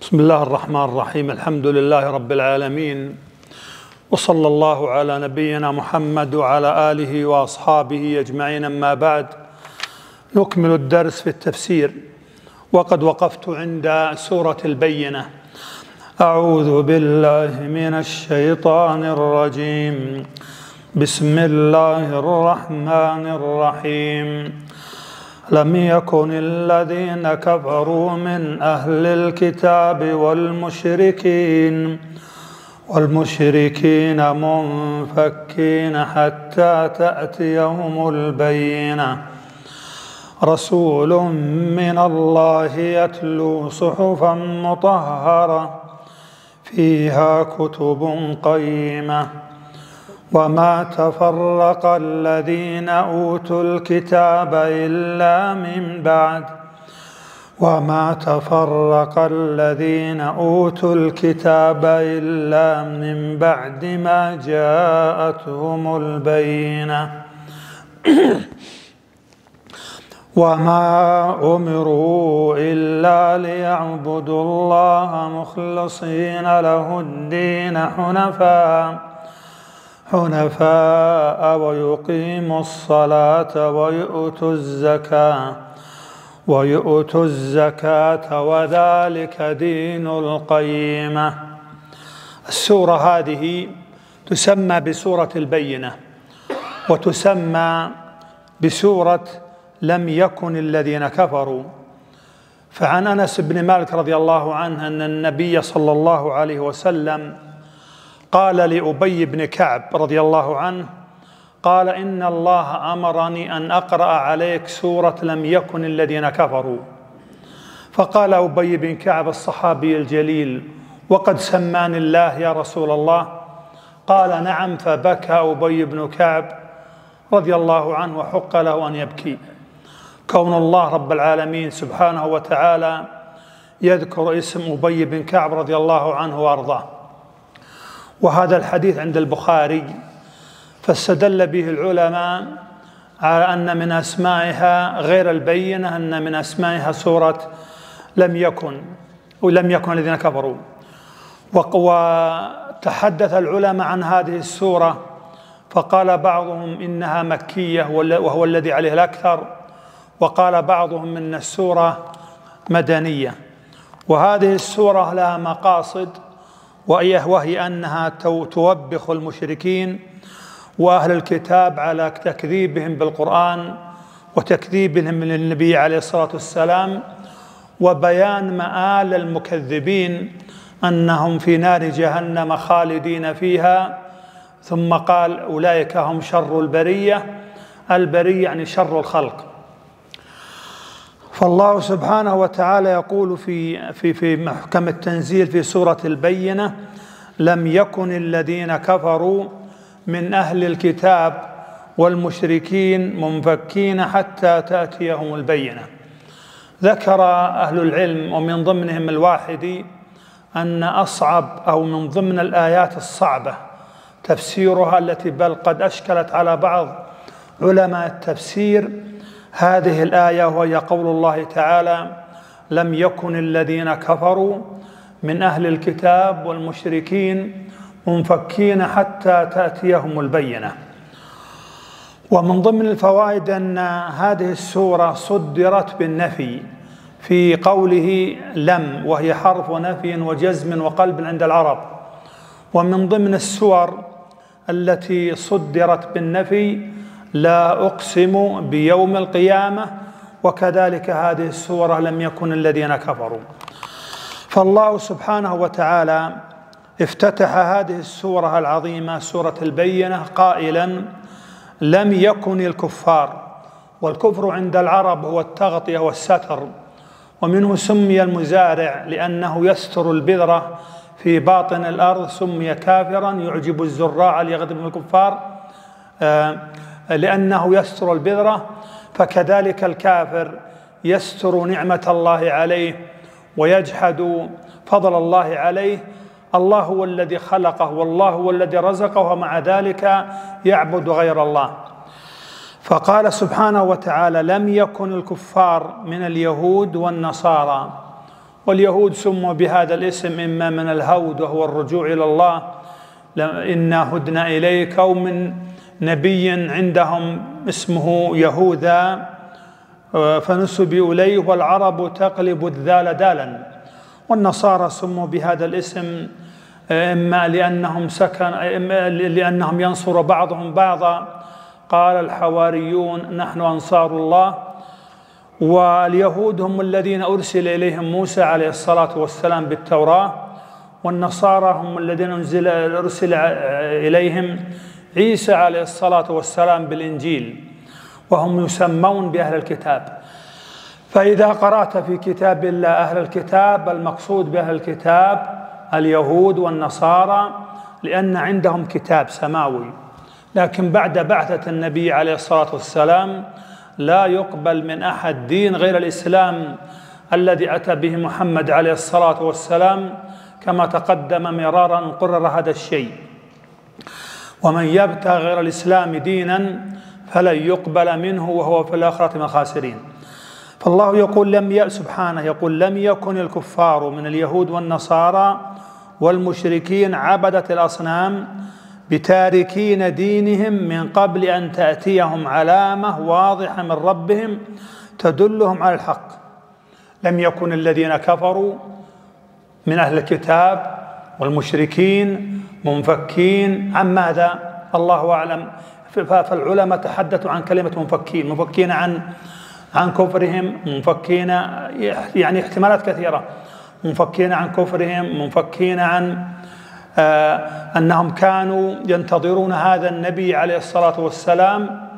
بسم الله الرحمن الرحيم. الحمد لله رب العالمين، وصلى الله على نبينا محمد وعلى آله وأصحابه أجمعين. أما بعد، نكمل الدرس في التفسير، وقد وقفت عند سورة البينة. أعوذ بالله من الشيطان الرجيم. بسم الله الرحمن الرحيم. لم يكن الذين كفروا من أهل الكتاب والمشركين منفكين حتى تأتيهم البينة. رسول من الله يتلو صحفا مطهرة فيها كتب قيمة. وما تفرق الذين أوتوا الكتاب إلا من بعد ما جاءتهم البينة. وما أمروا إلا ليعبدوا الله مخلصين له الدين حنفاء ويقيموا الصلاة ويؤتوا الزكاة وذلك دين القيمة. السورة هذه تسمى بسورة البينة، وتسمى بسورة لم يكن الذين كفروا. فعن أنس بن مالك رضي الله عنه أن النبي صلى الله عليه وسلم قال لأبي بن كعب رضي الله عنه، قال: إن الله أمرني أن أقرأ عليك سورة لم يكن الذين كفروا. فقال أبي بن كعب الصحابي الجليل: وقد سماني الله يا رسول الله؟ قال: نعم. فبكى أبي بن كعب رضي الله عنه، وحق له أن يبكي، كون الله رب العالمين سبحانه وتعالى يذكر اسم أبي بن كعب رضي الله عنه وأرضاه. وهذا الحديث عند البخاري، فاستدل به العلماء على أن من أسمائها غير البينة، أن من أسمائها سورة لم يكن الذين كفروا. وتحدث العلماء عن هذه السورة، فقال بعضهم إنها مكية وهو الذي عليه الأكثر، وقال بعضهم إن السورة مدنية. وهذه السورة لها مقاصد، وهي أنها توبخ المشركين وأهل الكتاب على تكذيبهم بالقرآن وتكذيبهم للنبي عليه الصلاة والسلام، وبيان مآل المكذبين أنهم في نار جهنم خالدين فيها. ثم قال: أولئك هم شر البرية يعني شر الخلق. فالله سبحانه وتعالى يقول في محكم التنزيل في سورة البينة: لم يكن الذين كفروا من أهل الكتاب والمشركين منفكين حتى تأتيهم البينة. ذكر أهل العلم ومن ضمنهم الواحدي أن أصعب أو من ضمن الآيات الصعبة تفسيرها، التي بل قد أشكلت على بعض علماء التفسير، هذه الآية، وهي قول الله تعالى: لم يكن الذين كفروا من أهل الكتاب والمشركين منفكين حتى تأتيهم البينة. ومن ضمن الفوائد أن هذه السورة صدرت بالنفي في قوله لم، وهي حرف نفي وجزم وقلب عند العرب. ومن ضمن السور التي صدرت بالنفي لا أقسم بيوم القيامة، وكذلك هذه السورة لم يكن الذين كفروا. فالله سبحانه وتعالى افتتح هذه السورة العظيمة سورة البينة قائلا: لم يكن الكفار. والكفر عند العرب هو التغطية والستر، ومنه سمي المزارع لأنه يستر البذرة في باطن الأرض، سمي كافرا يعجب الزراع ليغضب الكفار لأنه يستر البذرة. فكذلك الكافر يستر نعمة الله عليه ويجحد فضل الله عليه. الله هو الذي خلقه، والله هو الذي رزقه، ومع ذلك يعبد غير الله. فقال سبحانه وتعالى: لم يكن الكفار من اليهود والنصارى واليهود سموا بهذا الاسم إما من الهود وهو الرجوع إلى الله، إنا هدنا إليك، أو من نبي عندهم اسمه يهوذا فنسبوا إليه، والعرب تقلب الذال دالا. والنصارى سموا بهذا الاسم إما لأنهم ينصر بعضهم بعضا، قال الحواريون نحن أنصار الله. واليهود هم الذين أرسل إليهم موسى عليه الصلاة والسلام بالتوراة، والنصارى هم الذين أرسل إليهم عيسى عليه الصلاة والسلام بالإنجيل، وهم يسمون بأهل الكتاب. فإذا قرأت في كتاب الله أهل الكتاب، المقصود بأهل الكتاب اليهود والنصارى، لأن عندهم كتاب سماوي. لكن بعد بعثة النبي عليه الصلاة والسلام لا يقبل من أحد دين غير الإسلام الذي أتى به محمد عليه الصلاة والسلام، كما تقدم مرارا قرر هذا الشيء. ومن يبتغي غير الإسلام دينا فلن يقبل منه وهو في الآخرة من الخاسرين. فالله يقول سبحانه يقول لم يكن الكفار من اليهود والنصارى والمشركين عبدة الأصنام بتاركين دينهم من قبل أن تأتيهم علامة واضحة من ربهم تدلهم على الحق. لم يكن الذين كفروا من أهل الكتاب والمشركين منفكين عن ماذا؟ الله أعلم. فالعلماء تحدثوا عن كلمة منفكين عن كفرهم، منفكين يعني احتمالات كثيرة، منفكين عن كفرهم، منفكين عن أنهم كانوا ينتظرون هذا النبي عليه الصلاة والسلام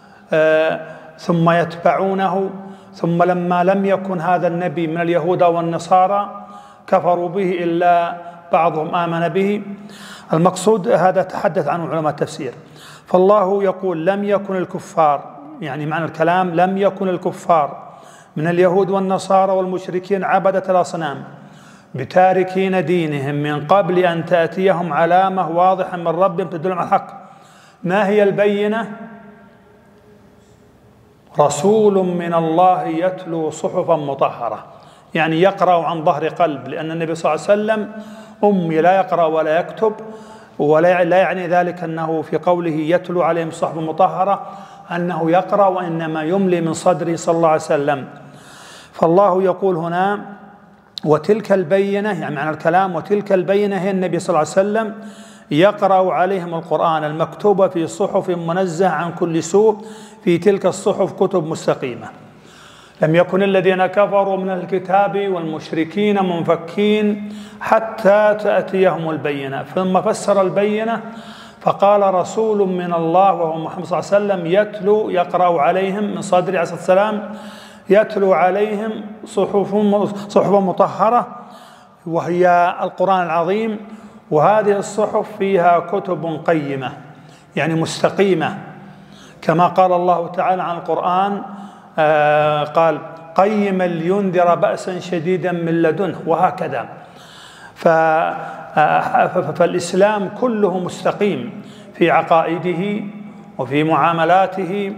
ثم يتبعونه، ثم لما لم يكن هذا النبي من اليهود والنصارى كفروا به إلا بعضهم آمن به. المقصود هذا تحدث عنه علماء التفسير. فالله يقول لم يكن الكفار، يعني معنى الكلام لم يكن الكفار من اليهود والنصارى والمشركين عبدة الأصنام بتاركين دينهم من قبل أن تأتيهم علامة واضحة من ربهم تدلهم على الحق. ما هي البينة؟ رسول من الله يتلو صحفا مطهرة، يعني يقرأ عن ظهر قلب، لأن النبي صلى الله عليه وسلم أمي لا يقرأ ولا يكتب، ولا يعني ذلك أنه في قوله يتلو عليهم صحفا مطهرة أنه يقرأ، وإنما يملي من صدره صلى الله عليه وسلم. فالله يقول هنا وتلك البينة، يعني معنى الكلام وتلك البينة هي النبي صلى الله عليه وسلم يقرأ عليهم القرآن المكتوب في صحف منزه عن كل سوء، في تلك الصحف كتب مستقيمة. لم يكن الذين كفروا من الكتاب والمشركين منفكين حتى تأتيهم البينة. ثم فسر البينة فقال رسول من الله وهو محمد صلى الله عليه وسلم يتلو يقرأ عليهم من صدره عليه الصلاة والسلام، يتلو عليهم صحف مطهرة وهي القرآن العظيم. وهذه الصحف فيها كتب قيمة يعني مستقيمة، كما قال الله تعالى عن القرآن قال قيما لينذر بأسا شديدا من لدنه، وهكذا. فالإسلام كله مستقيم في عقائده وفي معاملاته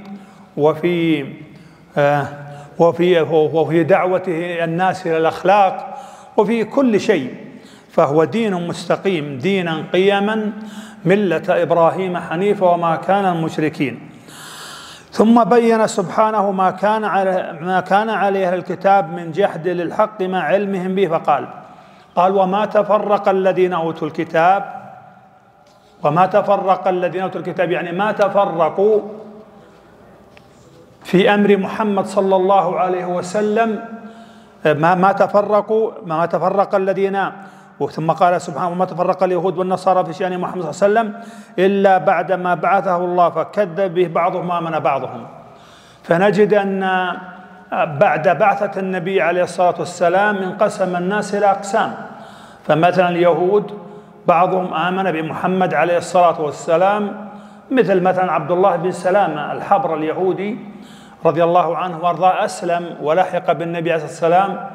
وفي دعوته الناس إلى الأخلاق وفي كل شيء، فهو دين مستقيم دينا قيما ملة إبراهيم حنيفا وما كان المشركين. ثم بين سبحانه ما كان عليه الكتاب من جحد للحق مع علمهم به، قال وما تفرق الذين أوتوا الكتاب، وما تفرق الذين أوتوا الكتاب يعني ما تفرقوا في أمر محمد صلى الله عليه وسلم، ما تفرق الذين، ثم قال سبحانه وما تفرق اليهود والنصارى في شأن محمد صلى الله عليه وسلم إلا بعدما بعثه الله فكذب به بعضهم وآمن بعضهم. فنجد أن بعد بعثة النبي عليه الصلاة والسلام انقسم الناس إلى أقسام. فمثلا اليهود بعضهم آمن بمحمد عليه الصلاة والسلام، مثل مثلا عبد الله بن سلامة الحبر اليهودي رضي الله عنه وارضاه أسلم ولحق بالنبي عليه الصلاة والسلام.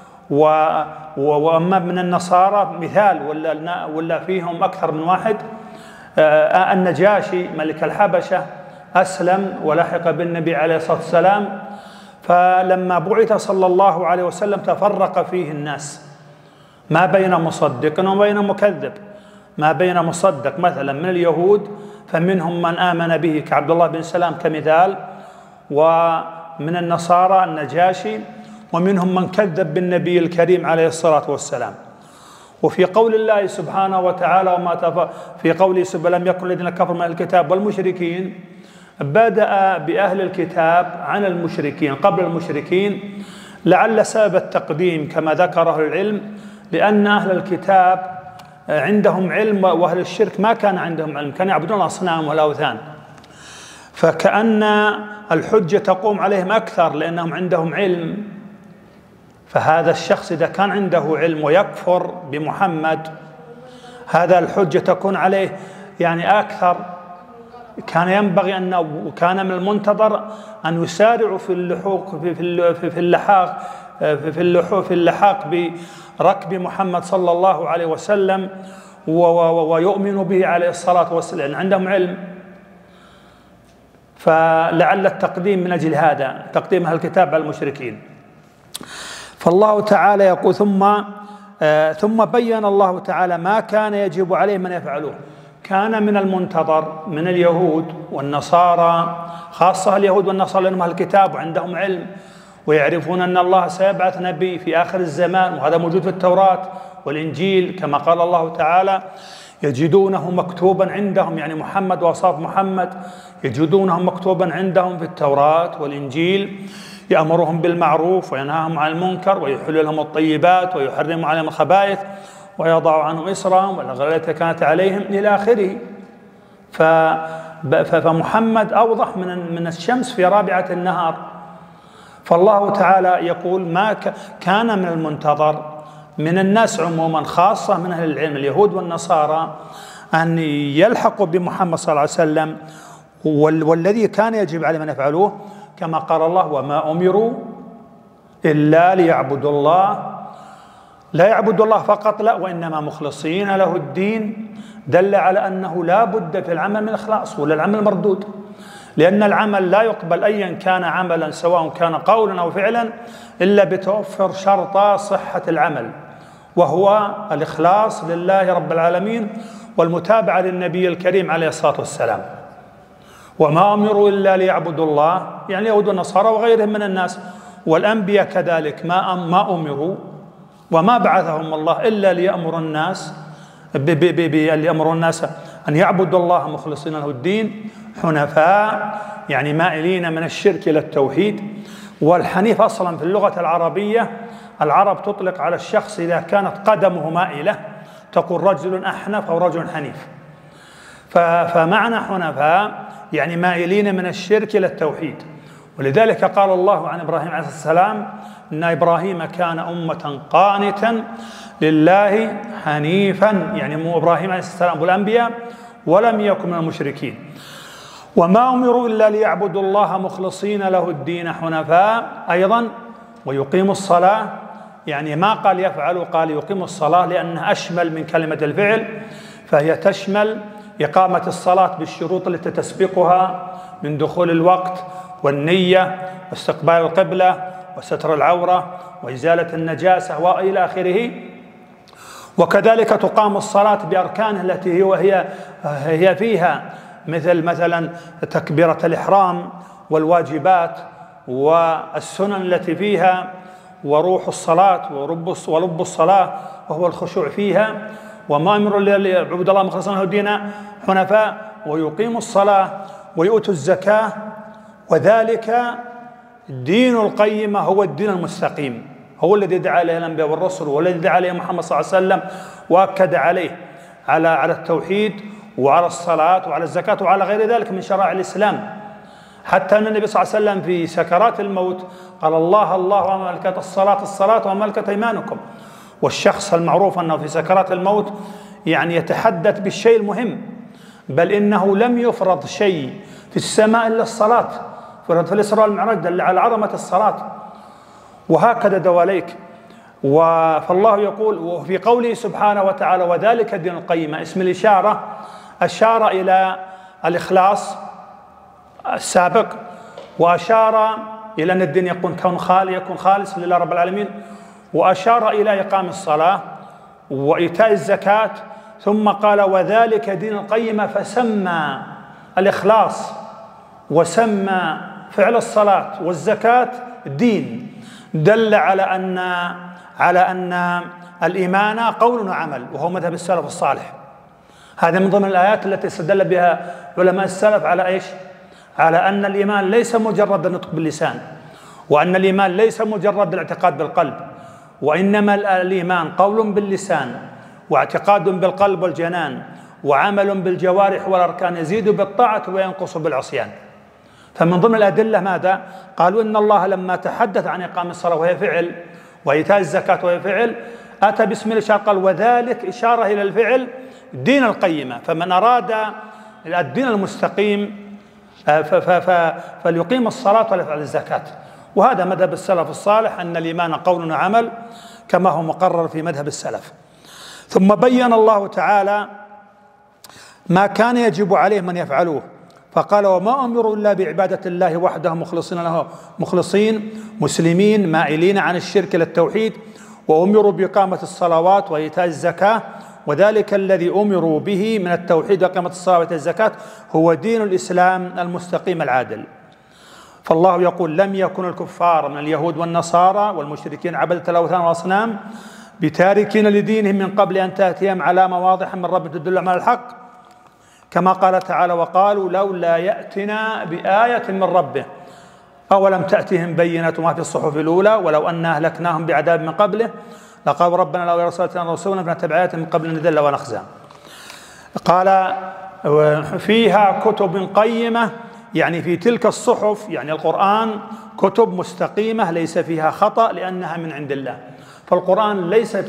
وأما من النصارى مثال ولا فيهم أكثر من واحد، النجاشي ملك الحبشة أسلم ولحق بالنبي عليه الصلاة والسلام. فلما بعث صلى الله عليه وسلم تفرق فيه الناس ما بين مصدق وبين مكذب، ما بين مصدق مثلا من اليهود فمنهم من آمن به كعبد الله بن سلام كمثال، ومن النصارى النجاشي، ومنهم من كذب بالنبي الكريم عليه الصلاة والسلام. وفي قول الله سبحانه وتعالى في قوله لم يكن الذين كفروا من الكتاب والمشركين، بدأ بأهل الكتاب عن المشركين قبل المشركين، لعل سبب التقديم كما ذكره العلم لأن أهل الكتاب عندهم علم وأهل الشرك ما كان عندهم علم، كانوا يعبدون الأصنام والأوثان، فكأن الحجة تقوم عليهم أكثر لأنهم عندهم علم. فهذا الشخص إذا كان عنده علم ويكفر بمحمد هذا الحجة تكون عليه يعني أكثر. كان ينبغي أن كان من المنتظر أن يسارعوا في اللحوق في اللحاق بركب محمد صلى الله عليه وسلم ويؤمنوا به عليه الصلاة والسلام، عندهم علم. فلعل التقديم من أجل هذا، تقديم أهل الكتاب على المشركين. فالله تعالى يقول ثم بين الله تعالى ما كان يجب عليه من يفعلوه. كان من المنتظر من اليهود والنصارى، خاصة اليهود والنصارى لأنهم أهل الكتاب وعندهم علم ويعرفون أن الله سيبعث نبي في آخر الزمان، وهذا موجود في التوراة والإنجيل كما قال الله تعالى يجدونه مكتوبا عندهم، يعني محمد وأصحاب محمد يجدونه مكتوبا عندهم في التوراة والإنجيل، يأمرهم بالمعروف وينهاهم عن المنكر ويحل لهم الطيبات ويحرم عليهم الخبائث ويضع عنهم إصرهم والأغلال التي كانت عليهم إلى آخره. فمحمد أوضح من الشمس في رابعة النهار. فالله تعالى يقول ما كان من المنتظر من الناس عموما خاصة من أهل العلم اليهود والنصارى أن يلحقوا بمحمد صلى الله عليه وسلم، والذي كان يجب عليهم أن يفعلوه كما قال الله وما أمروا إلا ليعبدوا الله، لا يعبدوا الله فقط لا، وإنما مخلصين له الدين، دل على أنه لا بد في العمل من الإخلاص ولا العمل مردود، لأن العمل لا يقبل أيا كان عملا سواء كان قولا أو فعلا إلا بتوفر شرط صحة العمل، وهو الإخلاص لله رب العالمين والمتابعة للنبي الكريم عليه الصلاة والسلام. وما أمروا إلا ليعبدوا الله، يعني اليهود والنصارى وغيرهم من الناس والأنبياء كذلك ما أمروا وما بعثهم الله إلا ليأمر الناس أن يعبدوا الله مخلصين له الدين حنفاء، يعني مائلين من الشرك إلى التوحيد. والحنيف أصلا في اللغة العربية العرب تطلق على الشخص إذا كانت قدمه مائلة تقول رجل أحنف أو رجل حنيف. فمعنى حنفاء يعني مائلين من الشرك إلى التوحيد. ولذلك قال الله عن إبراهيم عليه السلام إن إبراهيم كان أمة قانتا لله حنيفا، يعني إبراهيم عليه السلام والأنبياء ولم يكن من المشركين. وما أمروا إلا ليعبدوا الله مخلصين له الدين حنفاء أيضا ويقيموا الصلاة، يعني ما قال يفعلوا قال يقيموا الصلاة لأنها أشمل من كلمة الفعل، فهي تشمل إقامة الصلاة بالشروط التي تسبقها من دخول الوقت والنية واستقبال القبلة وستر العورة وإزالة النجاسة وإلى آخره. وكذلك تقام الصلاة بأركانها التي هي فيها مثلا تكبيرة الإحرام والواجبات والسنن التي فيها وروح الصلاة ولب الصلاة وهو الخشوع فيها. وما أمروا ليعبدوا الله مخلصين له الدين حنفاء ويقيموا الصلاة ويؤتوا الزكاة، وذلك الدين القيمة هو الدين المستقيم، هو الذي دعا عليه الأنبياء والرسل والذي دعا عليه محمد صلى الله عليه وسلم وأكد عليه على التوحيد وعلى الصلاة وعلى الزكاة وعلى غير ذلك من شرائع الإسلام. حتى أن النبي صلى الله عليه وسلم في سكرات الموت قال الله وملكة الصلاة وملكة أيمانكم. والشخص المعروف أنه في سكرات الموت يعني يتحدث بالشيء المهم، بل إنه لم يفرض شيء في السماء إلا الصلاة، فرض في الإسراء والمعراج دل على عظمة الصلاة، وهكذا دواليك. فالله يقول وفي قوله سبحانه وتعالى وذلك الدين القيم، اسم الإشارة أشار إلى الإخلاص السابق وأشار إلى أن الدين يكون خالص لله رب العالمين، وأشار إلى إقام الصلاة وإيتاء الزكاة، ثم قال وذلك دين القيمة، فسمى الإخلاص وسمى فعل الصلاة والزكاة دين، دل على أن الإيمان قول وعمل، وهو مذهب السلف الصالح. هذا من ضمن الآيات التي استدل بها علماء السلف على إيش؟ على أن الإيمان ليس مجرد النطق باللسان، وأن الإيمان ليس مجرد الاعتقاد بالقلب، وإنما الإيمان قول باللسان واعتقاد بالقلب والجنان وعمل بالجوارح والأركان، يزيد بالطاعة وينقص بالعصيان. فمن ضمن الأدلة ماذا؟ قالوا إن الله لما تحدث عن إقام الصلاة وهي فعل، وإيتاء الزكاة وهي فعل، أتى باسم الإشارة قال وذلك إشارة إلى الفعل دين القيمة. فمن أراد الدين المستقيم فليقيم الصلاة وليفعل الزكاة. وهذا مذهب السلف الصالح، أن الإيمان قول وعمل كما هو مقرر في مذهب السلف. ثم بين الله تعالى ما كان يجب عليه من يفعلوه، فقال وما أمروا إلا بعبادة الله وحده مخلصين مسلمين مائلين عن الشرك إلى التوحيد، وأمروا بإقامة الصلوات وإيتاء الزكاة، وذلك الذي أمروا به من التوحيد وإقامة الصلاة وإيتاء الزكاة هو دين الإسلام المستقيم العادل. فالله يقول لم يكن الكفار من اليهود والنصارى والمشركين عبدة الأوثان والأصنام بتاركين لدينهم من قبل أن تأتيهم علامة واضحة من رب تدل على الحق، كما قال تعالى وقالوا لولا يأتنا بآية من ربه أولم تأتهم بينة ما في الصحف الأولى ولو أنا أهلكناهم بعذاب من قبله لقالوا ربنا لو أرسلت رسولا فنتبع آيات من قبل أن نذل ونخزى. قال فيها كتب قيمة، يعني في تلك الصحف يعني القرآن كتب مستقيمة ليس فيها خطأ لأنها من عند الله. فالقرآن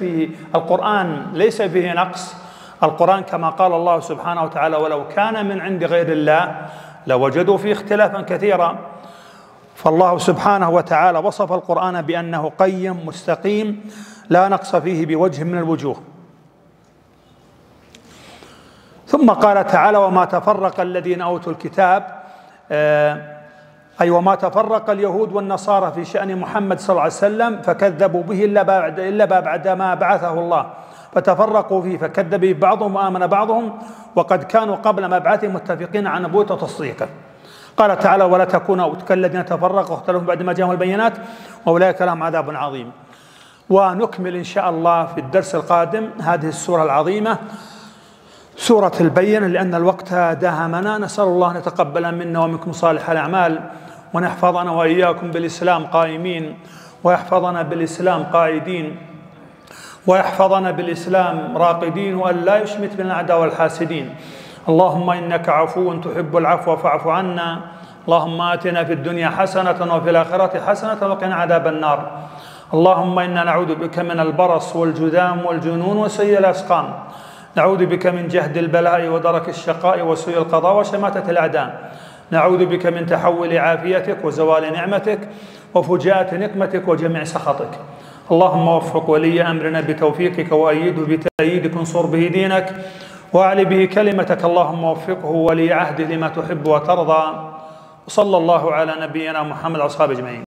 ليس فيه نقص. القرآن كما قال الله سبحانه وتعالى ولو كان من عند غير الله لوجدوا فيه اختلافا كثيرا. فالله سبحانه وتعالى وصف القرآن بأنه قيم مستقيم لا نقص فيه بوجه من الوجوه. ثم قال تعالى وما تفرق الذين أوتوا الكتاب، أي وما تفرق اليهود والنصارى في شأن محمد صلى الله عليه وسلم فكذبوا به إلا بعد ما بعثه الله، فتفرقوا فيه فكذب به بعضهم وآمن بعضهم، وقد كانوا قبل مبعثه متفقين عن نبوته وتصديقه. قال تعالى ولا تكونوا كالذين تفرقوا واختلفوا بعد ما جاءهم البينات وأولئك لهم عذاب عظيم. ونكمل إن شاء الله في الدرس القادم هذه السورة العظيمة سورة البينة، لأن الوقت داهمنا. نسأل الله أن يتقبل منا ومنكم صالح الأعمال، ونحفظنا وإياكم بالإسلام قائمين، ويحفظنا بالإسلام قاعدين، ويحفظنا بالإسلام راقدين، وأن لا يشمت بنا الأعداء والحاسدين. اللهم إنك عفو تحب العفو فاعف عنا. اللهم آتنا في الدنيا حسنة وفي الآخرة حسنة وقنا عذاب النار. اللهم إنا نعوذ بك من البرص والجذام والجنون وسيء الأسقام. نعوذ بك من جهد البلاء ودرك الشقاء وسوء القضاء وشماتة الأعداء. نعوذ بك من تحول عافيتك وزوال نعمتك وفجاءة نقمتك وجميع سخطك. اللهم وفق ولي أمرنا بتوفيقك وأيده بتأييدك، انصر به دينك وأعل به كلمتك. اللهم وفقه ولي عهده لما تحب وترضى. وصلى الله على نبينا محمد وأصحابه أجمعين.